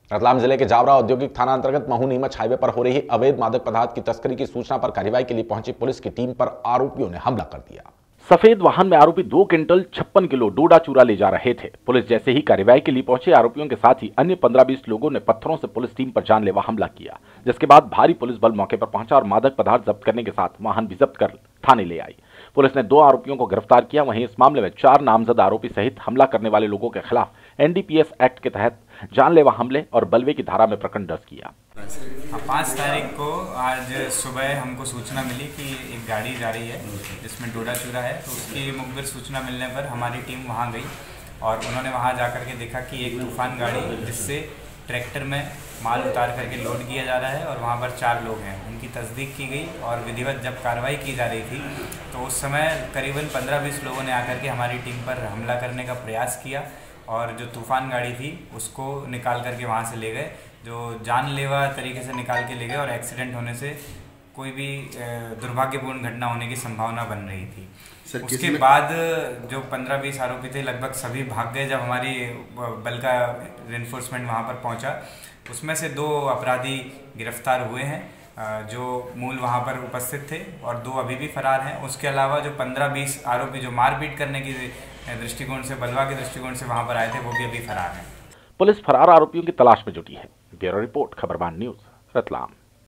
रतलाम जिले के जावरा औद्योगिक थाना अंतर्गत महू नीमच हाईवे पर हो रही अवैध मादक पदार्थ की तस्करी की सूचना पर कार्रवाई के लिए पहुंची पुलिस की टीम पर आरोपियों ने हमला कर दिया। सफेद वाहन में आरोपी 2 क्विंटल 56 किलो डोडा चूरा ले जा रहे थे। पुलिस जैसे ही कार्रवाई के लिए पहुंचे, आरोपियों के साथ ही अन्य 15-20 लोगों ने पत्थरों से पुलिस टीम पर जानलेवा हमला किया, जिसके बाद भारी पुलिस बल मौके पर पहुंचा और मादक पदार्थ जब्त करने के साथ वाहन भी जब्त कर थाने ले आई। पुलिस ने 2 आरोपियों को गिरफ्तार किया। वहीं इस मामले में 4 नामजद आरोपी सहित हमला करने वाले लोगों के खिलाफ NDPS एक्ट के तहत जानलेवा हमले और बलवे की धारा में प्रकरण दर्ज किया। 5 तारीख को आज सुबह हमको सूचना मिली कि एक गाड़ी जा रही है जिसमें डोडा चूरा है, तो उसकी मुखबिर सूचना मिलने पर हमारी टीम वहां गई और उन्होंने वहां जाकर के देखा कि एक तूफान गाड़ी जिससे ट्रैक्टर में माल उतार करके लोड किया जा रहा है और वहां पर 4 लोग हैं, उनकी तस्दीक की गई और विधिवत जब कार्रवाई की जा रही थी तो उस समय करीबन 15-20 लोगों ने आकर के हमारी टीम पर हमला करने का प्रयास किया और जो तूफान गाड़ी थी उसको निकाल करके वहाँ से ले गए, जो जानलेवा तरीके से निकाल के ले गए और एक्सीडेंट होने से कोई भी दुर्भाग्यपूर्ण घटना होने की संभावना बन रही थी। उसके बाद जो 15-20 आरोपी थे लगभग सभी भाग गए। जब हमारी बल का रेनफोर्समेंट वहाँ पर पहुँचा, उसमें से 2 अपराधी गिरफ्तार हुए हैं जो मूल वहाँ पर उपस्थित थे और 2 अभी भी फरार हैं। उसके अलावा जो 15-20 आरोपी जो मारपीट करने की दृष्टिकोण से, बलवा के दृष्टिकोण से वहाँ पर आए थे, वो भी अभी फरार हैं। पुलिस फरार आरोपियों की तलाश में जुटी है। Bureau report, Khabarban news, Ratlam.